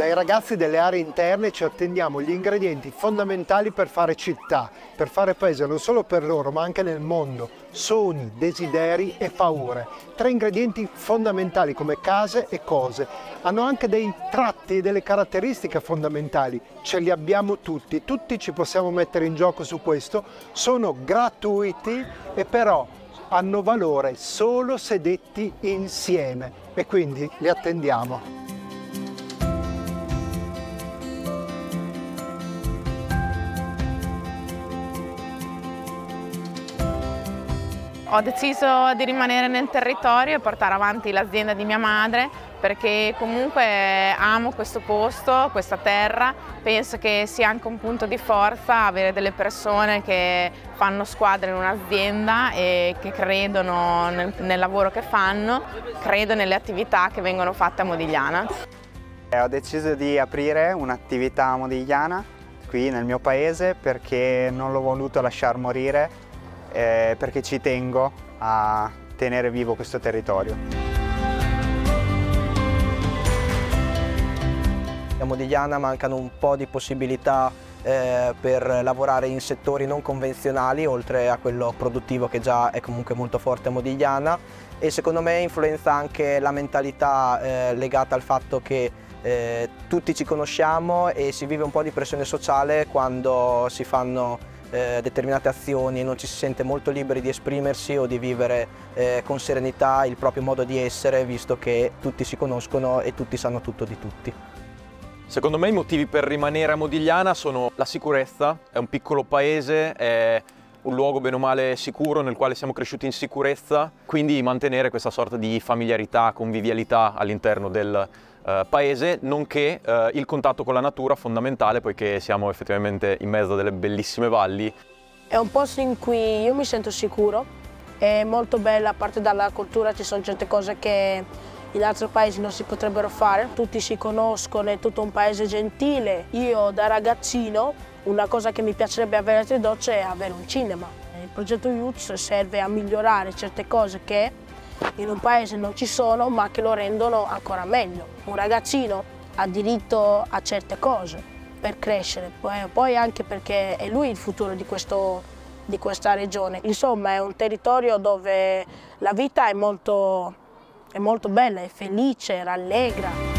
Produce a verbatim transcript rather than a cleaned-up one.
Dai ragazzi delle aree interne ci attendiamo gli ingredienti fondamentali per fare città, per fare paese non solo per loro ma anche nel mondo. Sogni, desideri e paure. Tre ingredienti fondamentali come case e cose. Hanno anche dei tratti e delle caratteristiche fondamentali. Ce li abbiamo tutti, tutti ci possiamo mettere in gioco su questo. Sono gratuiti e però hanno valore solo se detti insieme e quindi li attendiamo. Ho deciso di rimanere nel territorio e portare avanti l'azienda di mia madre perché comunque amo questo posto, questa terra, penso che sia anche un punto di forza avere delle persone che fanno squadra in un'azienda e che credono nel, nel lavoro che fanno, credo nelle attività che vengono fatte a Modigliana. Ho deciso di aprire un'attività a Modigliana qui nel mio paese perché non l'ho voluto lasciar morire. Eh, perché ci tengo a tenere vivo questo territorio. A Modigliana mancano un po' di possibilità eh, per lavorare in settori non convenzionali, oltre a quello produttivo che già è comunque molto forte a Modigliana, e secondo me influenza anche la mentalità eh, legata al fatto che eh, tutti ci conosciamo e si vive un po' di pressione sociale quando si fanno Eh, determinate azioni e non ci si sente molto liberi di esprimersi o di vivere eh, con serenità il proprio modo di essere, visto che tutti si conoscono e tutti sanno tutto di tutti. Secondo me i motivi per rimanere a Modigliana sono la sicurezza, è un piccolo paese, è un luogo bene o male sicuro nel quale siamo cresciuti in sicurezza, quindi mantenere questa sorta di familiarità, convivialità all'interno del Uh, paese, nonché uh, il contatto con la natura fondamentale poiché siamo effettivamente in mezzo a delle bellissime valli. È un posto in cui io mi sento sicuro, è molto bella, a parte dalla cultura ci sono certe cose che in altri paesi non si potrebbero fare, tutti si conoscono, è tutto un paese gentile. Io da ragazzino una cosa che mi piacerebbe avere a Tredozio è avere un cinema. Il progetto Youth serve a migliorare certe cose che in un paese non ci sono ma che lo rendono ancora meglio. Un ragazzino ha diritto a certe cose per crescere, poi, poi anche perché è lui il futuro di, questo, di questa regione. Insomma è un territorio dove la vita è molto, è molto bella, è felice, rallegra.